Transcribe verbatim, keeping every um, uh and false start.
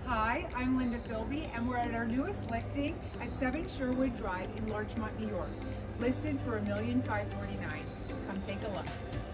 Hi, I'm Linda.filby, and we're at our newest listing at seven Sherwood Drive in Larchmont, New York, listed for a million five forty-nine. Come take a look.